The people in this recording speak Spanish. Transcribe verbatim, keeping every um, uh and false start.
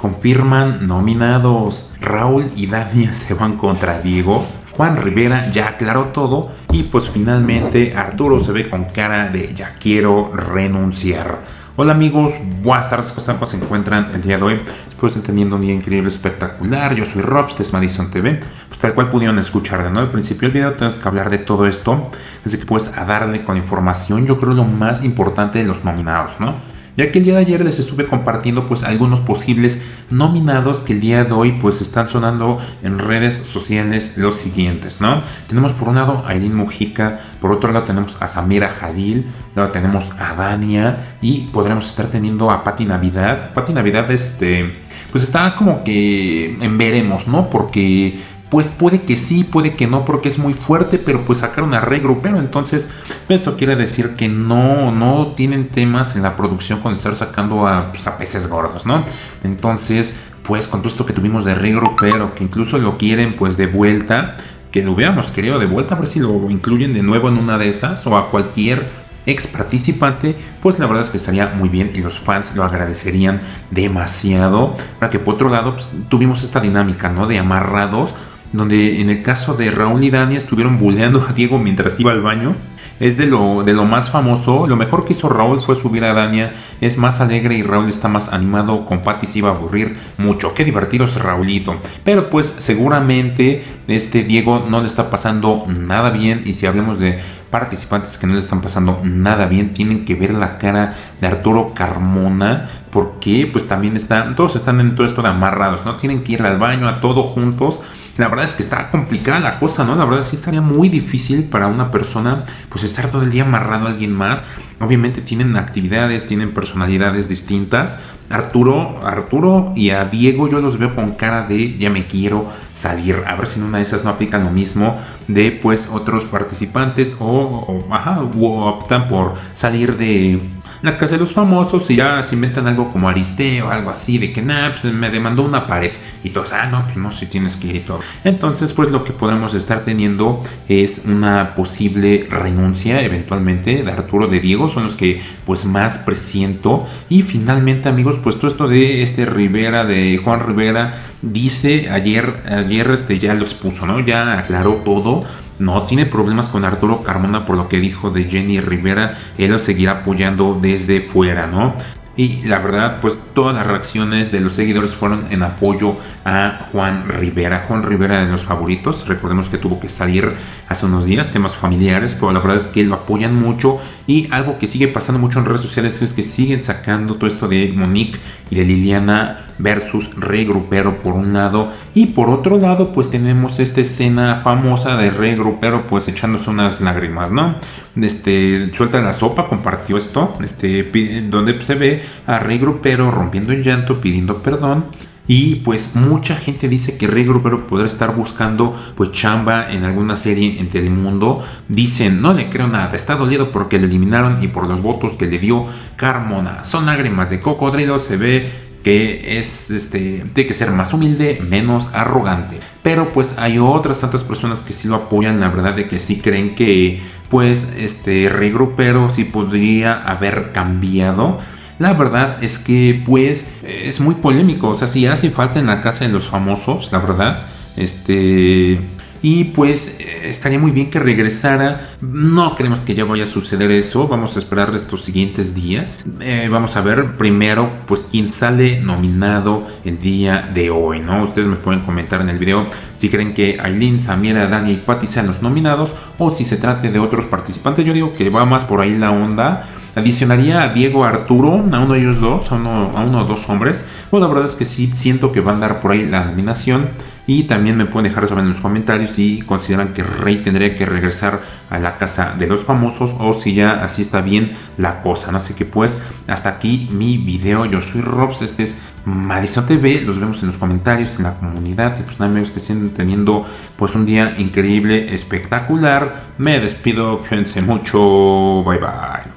confirman nominados. Raúl y Dania se van contra Diego. Juan Rivera ya aclaró todo y pues finalmente Arturo se ve con cara de ya quiero renunciar. Hola amigos, buenas tardes, ¿cómo se encuentran el día de hoy? Espero estén teniendo un día increíble, espectacular. Yo soy Robs, este es Madison T V. Pues tal cual pudieron escuchar, ¿no? Al principio del video tenemos que hablar de todo esto. Así que pues a darle con información, yo creo lo más importante de los nominados, ¿no? Ya que el día de ayer les estuve compartiendo pues algunos posibles nominados que el día de hoy pues están sonando en redes sociales los siguientes, ¿no? Tenemos por un lado a Aileen Mujica, por otro lado tenemos a Samira Hadil, luego tenemos a Dania y podremos estar teniendo a Pati Navidad. Pati Navidad este, pues está como que en veremos, ¿no? Porque pues puede que sí, puede que no, porque es muy fuerte, pero pues sacaron a regrupero, entonces eso quiere decir que no, no tienen temas en la producción con estar sacando a, pues, a peces gordos, ¿no? Entonces, pues con todo esto que tuvimos de regrupero, que incluso lo quieren pues de vuelta, que lo hubiéramos querido de vuelta, a ver si lo incluyen de nuevo en una de esas, o a cualquier ex participante, pues la verdad es que estaría muy bien y los fans lo agradecerían demasiado. Para que por otro lado pues, tuvimos esta dinámica, ¿no? De amarrados, donde en el caso de Raúl y Dania estuvieron bulleando a Diego mientras iba al baño. Es de lo, de lo más famoso. Lo mejor que hizo Raúl fue subir a Dania. Es más alegre y Raúl está más animado. Con Pati se iba a aburrir mucho. Qué divertido es Raulito. Pero pues seguramente este Diego no le está pasando nada bien. Y si hablamos de participantes que no le están pasando nada bien, tienen que ver la cara de Arturo Carmona, porque pues también están, todos están en todo esto de amarrados, ¿no? Tienen que ir al baño a todos juntos. La verdad es que está complicada la cosa, ¿no? La verdad sí estaría muy difícil para una persona pues estar todo el día amarrado a alguien más. Obviamente tienen actividades, tienen personalidades distintas. Arturo, Arturo y a Diego yo los veo con cara de ya me quiero salir. A ver si en una de esas no aplican lo mismo de pues otros participantes o, o, ajá, o optan por salir de la casa de los famosos y ya se inventan algo como Aristeo o algo así de que nada, pues me demandó una pared y todos, ah no, pues no, si tienes que ir y todo. Entonces pues lo que podemos estar teniendo es una posible renuncia eventualmente de Arturo, de Diego, son los que pues más presiento. Y finalmente amigos, pues todo esto de este Rivera, de Juan Rivera, dice ayer, ayer este ya lo expuso, ¿no? Ya aclaró todo. No tiene problemas con Arturo Carmona por lo que dijo de Jenny Rivera. Él lo seguirá apoyando desde fuera, ¿no? Y la verdad, pues todas las reacciones de los seguidores fueron en apoyo a Juan Rivera. Juan Rivera de los favoritos. Recordemos que tuvo que salir hace unos días, temas familiares, pero la verdad es que lo apoyan mucho. Y algo que sigue pasando mucho en redes sociales es que siguen sacando todo esto de Monique y de Liliana versus regrupero por un lado. Y por otro lado, pues tenemos esta escena famosa de regrupero pues echándose unas lágrimas, ¿no? Este, suelta la sopa, compartió esto, este, donde se ve a regrupero rompiendo en llanto, pidiendo perdón. Y pues mucha gente dice que regrupero podrá estar buscando pues chamba en alguna serie en Telemundo. Dicen, no le creo nada, está dolido porque lo eliminaron y por los votos que le dio Carmona. Son lágrimas de cocodrilo, se ve que es este tiene que ser más humilde, menos arrogante. Pero pues hay otras tantas personas que sí lo apoyan, la verdad, de que sí creen que pues este regrupero sí podría haber cambiado. La verdad es que pues es muy polémico, o sea, si hace falta en la casa de los famosos, la verdad, este... Y pues estaría muy bien que regresara. No creemos que ya vaya a suceder eso. Vamos a esperar estos siguientes días. Eh, vamos a ver primero pues quién sale nominado el día de hoy, ¿no? Ustedes me pueden comentar en el video si creen que Aileen, Samira, Dania y Pati sean los nominados o si se trate de otros participantes. Yo digo que va más por ahí la onda. Adicionaría a Diego, a Arturo, a uno de ellos dos, a uno, a uno o dos hombres. Bueno, la verdad es que sí siento que van a dar por ahí la nominación. Y también me pueden dejar saber en los comentarios si consideran que Rey tendría que regresar a la casa de los famosos o si ya así está bien la cosa, ¿no? Así que pues hasta aquí mi video. Yo soy Robs, este es Madison T V. Los vemos en los comentarios, en la comunidad. Y pues nada, amigos, que estén teniendo pues un día increíble, espectacular. Me despido, cuídense mucho, bye bye.